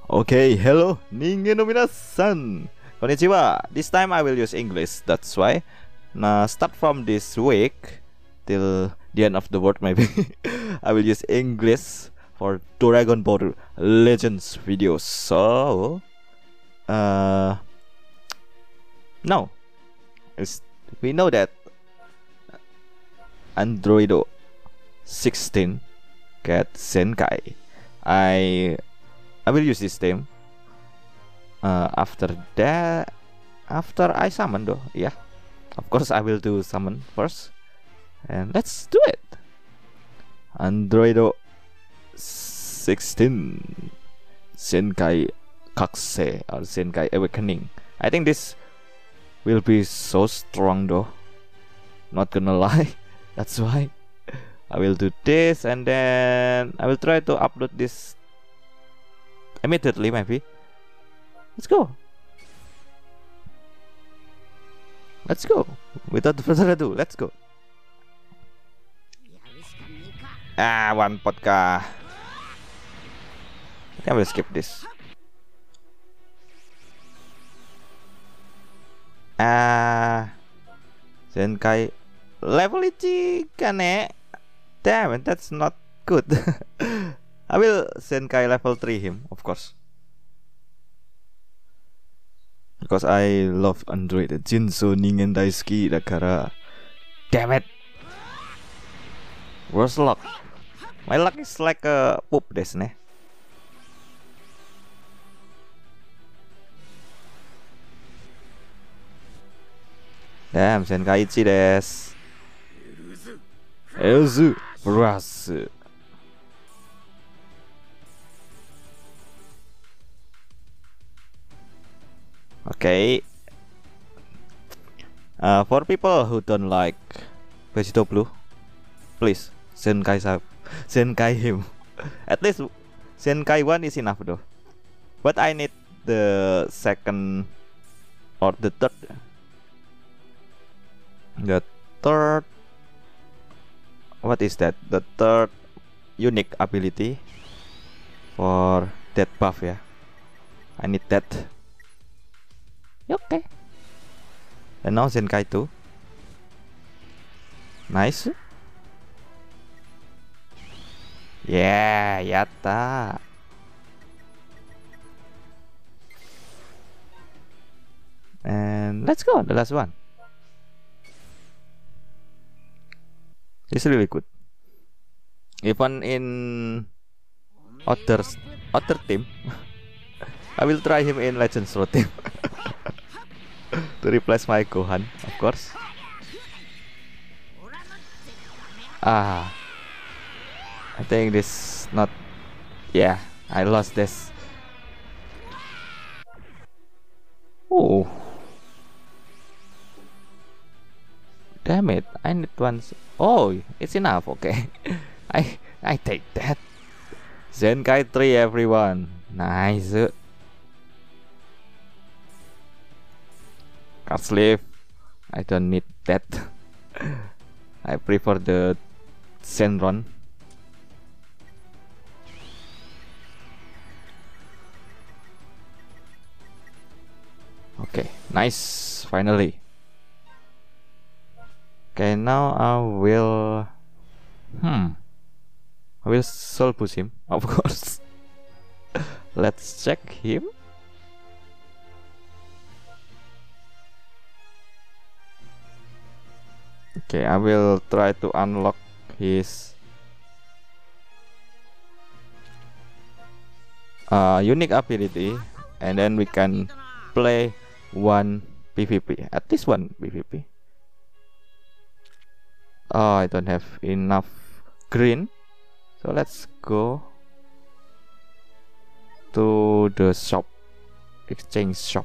Okay, hello, ningen no minasan. Konnichiwa. This time I will use English. That's why. Now start from this week till the end of the world maybe. I will use English for Dragon Ball Legends videos. So, now we know that Androido 16 get Zenkai. I will use this theme. After that, after I summon though, yeah. Of course, I will do summon first, and let's do it. Androido 16 Zenkai Kakse or Zenkai Awakening. I think this will be so strong though. Not gonna lie. That's why I will do this, and then I will try to upload this immediately maybe. Let's go. Let's go. Without further ado, let's go. One podcast. I think I will skip this. Zenkai level 3 Kane. Damn it, that's not good. I will Zenkai level 3 him, of course. Because I love Android Jinso Ningen Daisuki Dakara. Damn it. Worst luck. My luck is like a poop desu. Damn, Zenkaichi desu. Elzu plus. Okay. For people who don't like Vegito Blue, please Zenkai him. At least Zenkai 1 is enough though. But I need the second or the third. The third. What is that? The third unique ability for that buff, yeah. I need that. Okay. And now Zenkai 2. Nice. Yeah, yatta. And let's go, the last one. It's really good. Even in other team, I will try him in Legends Road team. To replace my Gohan, of course. I think this not. Yeah, I lost this. Oh, damn it! I need one. Oh, it's enough. Okay, I take that. Zenkai 3, everyone. Nice. Card sleeve. I don't need that. I prefer the Zenron. Okay, nice. Finally. Okay, now I will soul push him, of course. Let's check him. Okay, I will try to unlock his unique ability, and then we can play one PvP, at least one PvP. Oh, I don't have enough green, so let's go to the shop, exchange shop.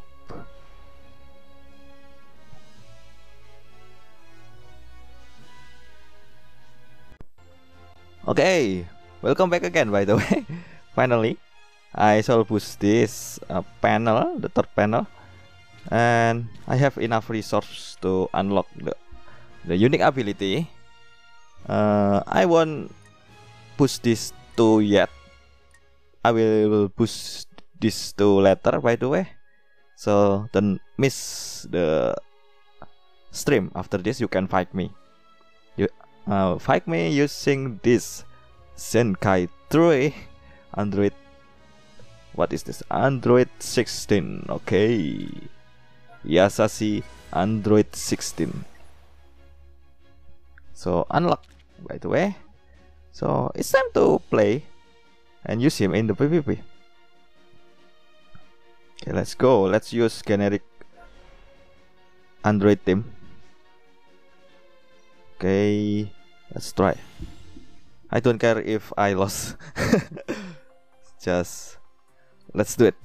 Okay, welcome back again, by the way. Finally, I shall push this panel, the third panel, and I have enough resource to unlock the unique ability. I won't push this 2 yet. I will push these two letter by the way. So don't miss the stream. After this you can fight me. You fight me using this Zenkai 3 Android. What is this? Android 16. Okay. Yasashi Android 16. So unlock by the way. So it's time to play and use him in the PvP. Okay, let's go. Let's use generic Android team. Okay, let's try. I don't care if I lost. Just let's do it.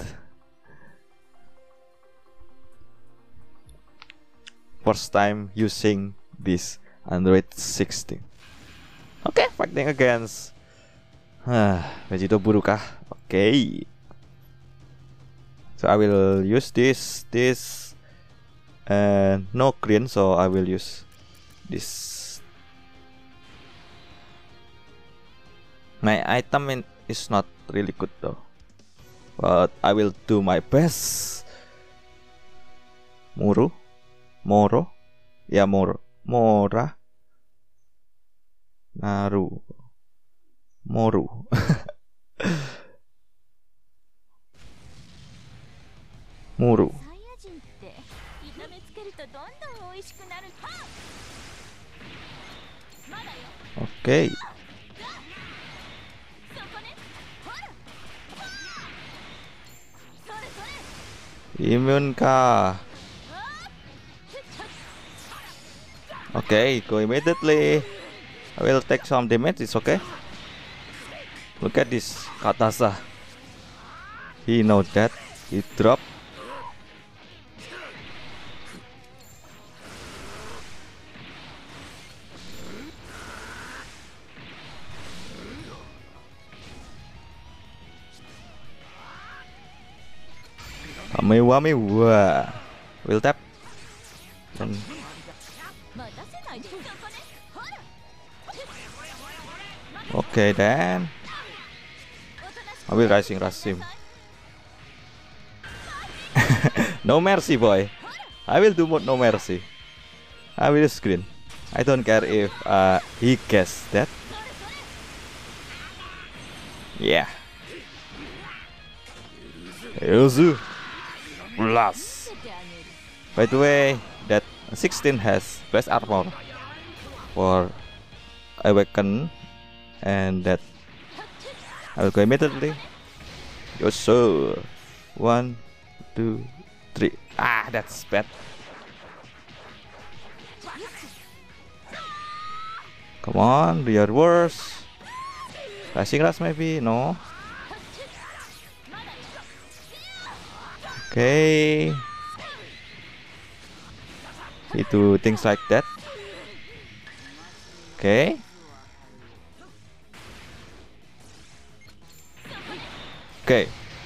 First time using this Android 16. Okay, fighting against Vegito Burukah. Okay. So I will use this no green, so I will use this. My item is not really good though, but I will do my best. Moro, ya Mora, Naru, Moru. Muru. Okay. Immune kah? Okay, go immediately. I will take some damage. It's okay. Look at this Katasa. He knows that. He dropped. Wah. Will tap. Then okay, then I will rising rush him. No mercy, boy. I will do no mercy. I will screen. I don't care if he guessed that. Yeah. Yuzu. Blast. By the way, that 16 has best armor for Awaken, and that I will go immediately. Yoso. 1, 2, 3. Ah, that's bad. Come on, do your worst. Rising Rush maybe? No. Okay. He do things like that. Okay. Okay.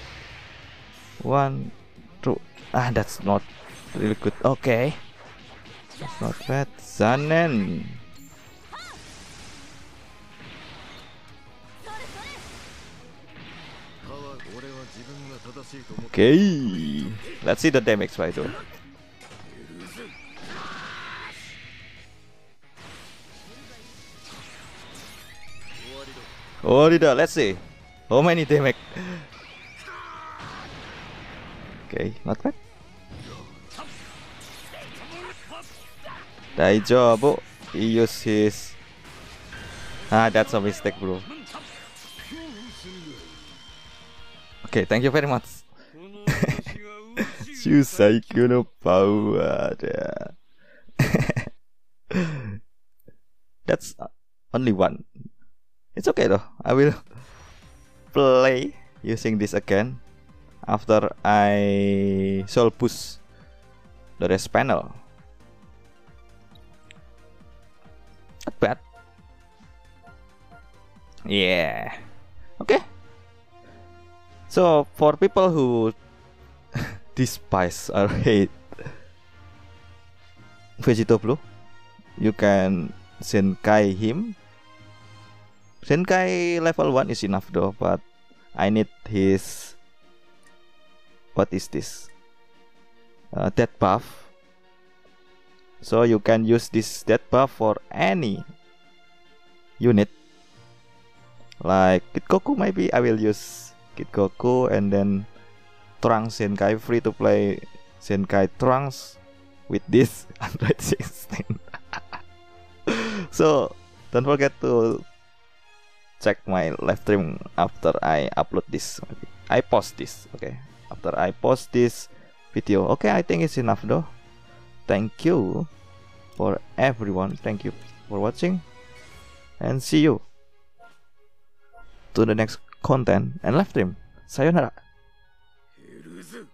1, 2. Ah, that's not really good. Okay. That's not bad. Zanen. Okay. Let's see the damage by the way. Oh, let's see. How many damage? Okay, not bad. Daijobu. He used his. Ah, that's a mistake, bro. Okay, thank you very much. Shusaiku no power. That's only one. It's okay though. I will play using this again after I soul push the rest panel. Not bad. Yeah. Okay. So for people who despise or hate Vegito Blue, you can Zenkai him. Zenkai level 1 is enough though, but I need his what is this? Death buff. So you can use this death buff for any unit. Like Kid Goku, maybe I will use Kid Goku, and then Trunks Zenkai, free to play Zenkai Trunks with this Android 16. So don't forget to check my live stream after I upload this. I post this, okay? After I post this video. Okay, I think it's enough though. Thank you for everyone. Thank you for watching, and see you to the next content and live stream. Sayonara.